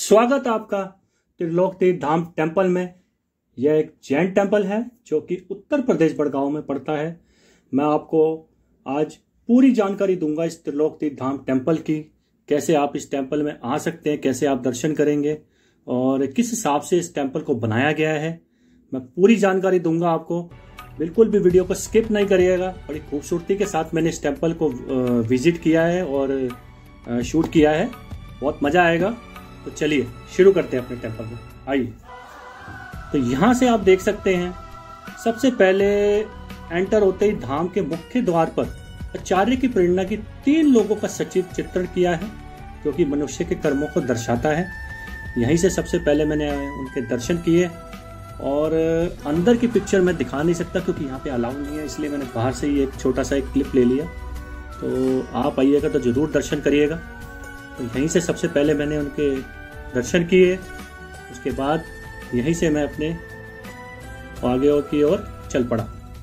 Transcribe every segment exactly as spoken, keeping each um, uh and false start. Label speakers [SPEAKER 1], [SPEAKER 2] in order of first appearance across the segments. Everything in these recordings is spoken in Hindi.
[SPEAKER 1] स्वागत आपका त्रिलोक तीर्थ धाम टेम्पल में। यह एक जैन टेम्पल है जो कि उत्तर प्रदेश बड़गांव में पड़ता है। मैं आपको आज पूरी जानकारी दूंगा इस त्रिलोक तीर्थ धाम टेम्पल की, कैसे आप इस टेम्पल में आ सकते हैं, कैसे आप दर्शन करेंगे और किस हिसाब से इस टेम्पल को बनाया गया है। मैं पूरी जानकारी दूंगा आपको, बिल्कुल भी वीडियो को स्किप नहीं करिएगा। बड़ी खूबसूरती के साथ मैंने इस टेम्पल को विजिट किया है और शूट किया है, बहुत मजा आएगा। तो चलिए शुरू करते हैं अपने टेम्पल में, आइए। तो यहाँ से आप देख सकते हैं, सबसे पहले एंटर होते ही धाम के मुख्य द्वार पर आचार्य की प्रेरणा की तीन लोगों का सचिव चित्रण किया है, जो कि मनुष्य के कर्मों को दर्शाता है। यहीं से सबसे पहले मैंने उनके दर्शन किए और अंदर की पिक्चर मैं दिखा नहीं सकता क्योंकि यहाँ पे अलाउ नहीं है, इसलिए मैंने बाहर से ही एक छोटा सा एक क्लिप ले लिया। तो आप आइएगा तो जरूर दर्शन करिएगा। तो यहीं से सबसे पहले मैंने उनके दर्शन किए, उसके बाद यहीं से मैं अपने आगे की ओर चल पड़ा।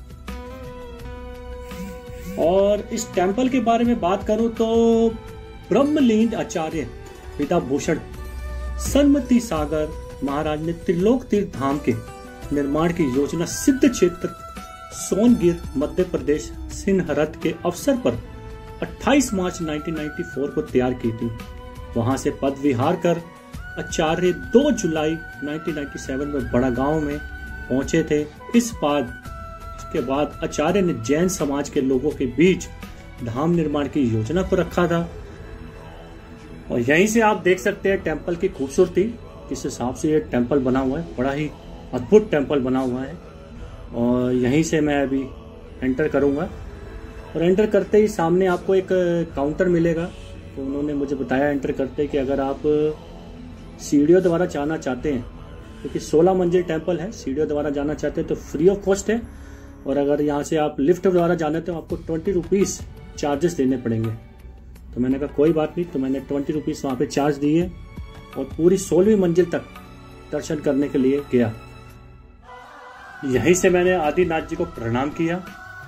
[SPEAKER 1] और इस टेम्पल के बारे में बात करूं तो ब्रह्मलीन आचार्य विद्याभूषण सन्मति सागर महाराज ने त्रिलोक तीर्थ धाम के निर्माण की योजना सिद्ध क्षेत्र सोनगिर मध्य प्रदेश सिन्हरत के अवसर पर अट्ठाईस मार्च उन्नीस सौ चौरानवे को तैयार की थी। वहां से पद विहार कर आचार्य दो जुलाई उन्नीस सौ सत्तानवे में बड़ा गांव में पहुंचे थे। इस बाद इसके बाद आचार्य ने जैन समाज के लोगों के बीच धाम निर्माण की योजना को रखा था। और यहीं से आप देख सकते हैं टेम्पल की खूबसूरती, किस हिसाब से ये टेम्पल बना हुआ है। बड़ा ही अद्भुत टेम्पल बना हुआ है। और यहीं से मैं अभी एंटर करूंगा और एंटर करते ही सामने आपको एक काउंटर मिलेगा। तो उन्होंने मुझे बताया एंटर करते कि अगर आप सीढ़ियों द्वारा जाना चाहते हैं, क्योंकि सोलह मंजिल टेम्पल है, सीढ़ियों द्वारा जाना चाहते हैं तो फ्री ऑफ कॉस्ट है। और अगर यहाँ से आप लिफ्ट द्वारा जाना तो आपको ट्वेंटी रुपीज़ चार्जेस देने पड़ेंगे। तो मैंने कहा कोई बात नहीं, तो मैंने ट्वेंटी रुपीज़ वहाँ पे चार्ज दिए और पूरी सोलहवीं मंजिल तक दर्शन करने के लिए गया। यहीं से मैंने आदिनाथ जी को प्रणाम किया।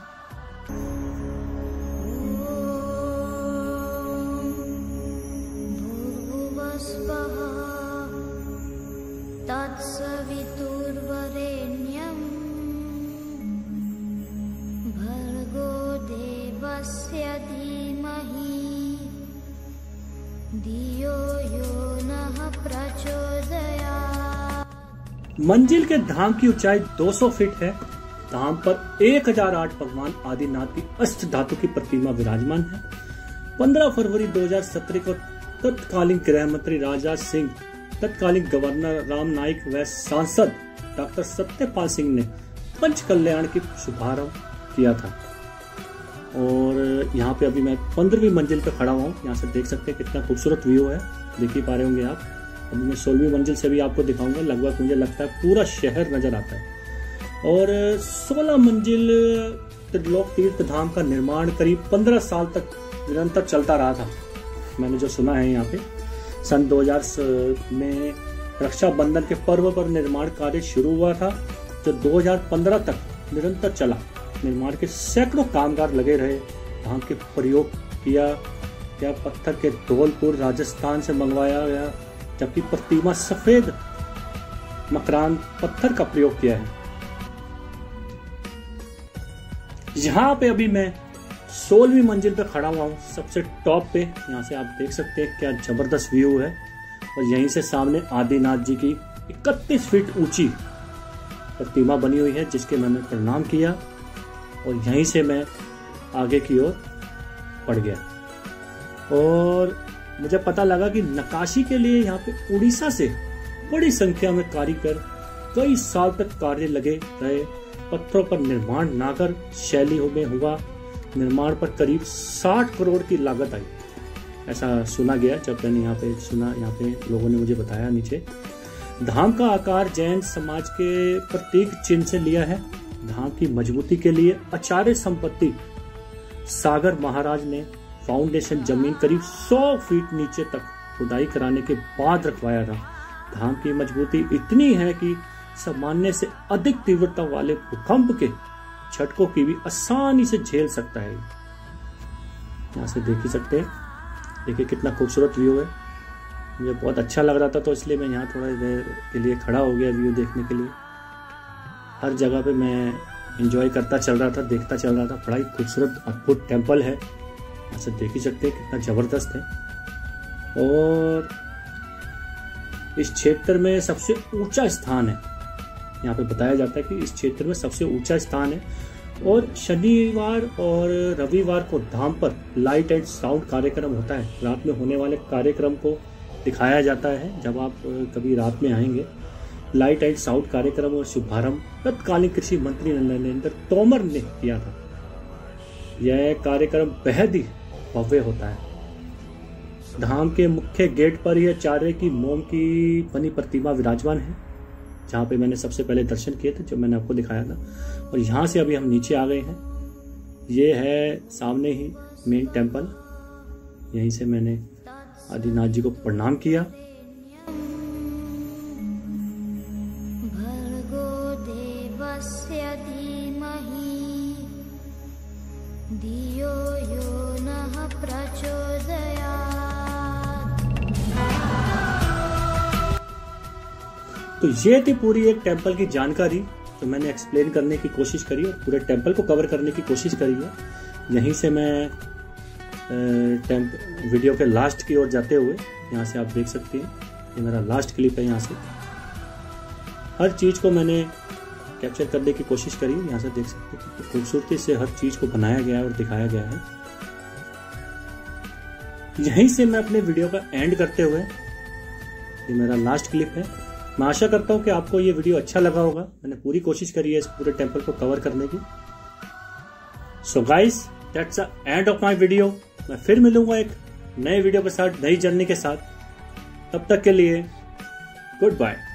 [SPEAKER 2] तत्सवितुर्वरेण्यं भर्गो देवस्य धीमहि धियो यो नः प्रचोदयात्।
[SPEAKER 1] मंजिल के धाम की ऊंचाई दो सौ फीट है। धाम पर एक हज़ार आठ भगवान आदिनाथ की अष्ट धातु की प्रतिमा विराजमान है। पंद्रह फरवरी दो हज़ार सत्रह को तत्कालीन गृह मंत्री राजा सिंह, तत्कालीन गवर्नर राम नाईक व सांसद डॉक्टर सत्यपाल सिंह ने पंच कल्याण की शुभारंभ किया था। और यहाँ पे अभी मैं पंद्रहवीं मंजिल पे खड़ा हुआ हूँ। यहाँ से देख सकते हैं कितना खूबसूरत व्यू है, देख ही पा रहे होंगे आप। अभी मैं सोलहवीं मंजिल से भी आपको दिखाऊंगा। लगभग मुझे लगता है पूरा शहर नजर आता है। और सोलह मंजिल त्रिलोक तीर्थ धाम का निर्माण करीब पंद्रह साल तक निरंतर चलता रहा था, मैंने जो सुना है। यहाँ पे सन दो हज़ार में रक्षाबंधन के पर्व पर निर्माण कार्य शुरू हुआ था, जो दो हज़ार पंद्रह तक निरंतर चला। निर्माण के सैकड़ों कामगार लगे रहे। धाम के प्रयोग किया गया पत्थर के धौलपुर राजस्थान से मंगवाया गया, जबकि प्रतिमा सफेद मकरान पत्थर का प्रयोग किया है। यहाँ पे अभी मैं सोलहवीं मंजिल पे खड़ा हुआ हूँ, सबसे टॉप पे। यहाँ से आप देख सकते हैं क्या जबरदस्त व्यू है। और यहीं से सामने आदिनाथ जी की इकतीस फीट ऊंची प्रतिमा बनी हुई है, जिसके मैंने प्रणाम किया। और यहीं से मैं आगे की ओर बढ़ गया और मुझे पता लगा कि नक्काशी के लिए यहाँ पे उड़ीसा से बड़ी संख्या में कारीगर कई साल तक कार्य लगे रहे। पत्थरों पर निर्माण नागर शैली में हुआ। निर्माण पर करीब साठ करोड़ की लागत आई, ऐसा सुना गया जब मैंने यहाँ पे सुना। यहाँ पे लोगों ने मुझे बताया नीचे। धाम का आकार जैन समाज के प्रतीक चिन्ह से लिया है। धाम की मजबूती के लिए आचार्य संपत्ति सागर महाराज ने फाउंडेशन जमीन करीब सौ फीट नीचे तक खुदाई कराने के बाद रखवाया था। धाम की मजबूती इतनी है कि सामान्य से अधिक तीव्रता वाले भूकंप के झटकों की भी आसानी से झेल सकता है। यहाँ से देख ही सकते हैं, देखिए कितना खूबसूरत व्यू है। मुझे बहुत अच्छा लग रहा था, तो इसलिए मैं यहाँ थोड़ा देर के लिए खड़ा हो गया व्यू देखने के लिए। हर जगह पे मैं एंजॉय करता चल रहा था, देखता चल रहा था। बड़ा ही खूबसूरत अद्भुत टेम्पल है, ऐसे देख ही सकते हैं कितना ज़बरदस्त है। और इस क्षेत्र में सबसे ऊंचा स्थान है, यहाँ पे बताया जाता है कि इस क्षेत्र में सबसे ऊंचा स्थान है। और शनिवार और रविवार को धाम पर लाइट एंड साउंड कार्यक्रम होता है। रात में होने वाले कार्यक्रम को दिखाया जाता है। जब आप कभी रात में आएंगे, लाइट एंड साउंड कार्यक्रम और शुभारंभ तत्कालीन कृषि मंत्री नरेंद्र तोमर ने किया था। यह कार्यक्रम बेहद ही भव्य होता है। धाम के मुख्य गेट पर यह आचार्य की मोम की बनी प्रतिमा विराजमान है, जहाँ पे मैंने सबसे पहले दर्शन किए थे, जो मैंने आपको दिखाया था। और यहाँ से अभी हम नीचे आ गए हैं। ये है सामने ही मेन टेम्पल। यहीं से मैंने आदिनाथ जी को प्रणाम किया।
[SPEAKER 2] भर्गो देवस्य धीमहि धियो यो नः प्रचोदयात्।
[SPEAKER 1] तो ये थी पूरी एक टेम्पल की जानकारी, तो मैंने एक्सप्लेन करने की कोशिश करी और पूरे टेम्पल को कवर करने की कोशिश करी है। यहीं से मैं टेम्प वीडियो के लास्ट की ओर जाते हुए, यहाँ से आप देख सकते हैं, ये मेरा लास्ट क्लिप है। यहाँ से हर चीज़ को मैंने कैप्चर करने की कोशिश करी। यहाँ से देख सकते हैं कि खूबसूरती से हर चीज़ को बनाया गया है और दिखाया गया है। यहीं से मैं अपने वीडियो का एंड करते हुए, ये मेरा लास्ट क्लिप है। मैं आशा करता हूँ कि आपको ये वीडियो अच्छा लगा होगा। मैंने पूरी कोशिश करी है इस पूरे टेम्पल को कवर करने की। So guys, that's the end of my video. मैं फिर मिलूंगा एक नए वीडियो के साथ, नई जर्नी के साथ। तब तक के लिए गुड बाय।